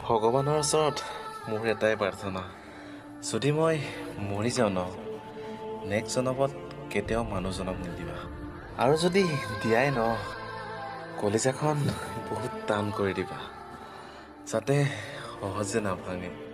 ভগৱানৰ ওচৰত মোৰ এটাই প্ৰাৰ্থনা, যদি মই মৰি যাওঁ ন, নেক্সট জনমত কেতিয়াও মানুহ জনম নিদিবা। আৰু যদি দিয়াই ন, কলিজাখন বহুত টান কৰি দিবা, যাতে সহজে নাভাঙে।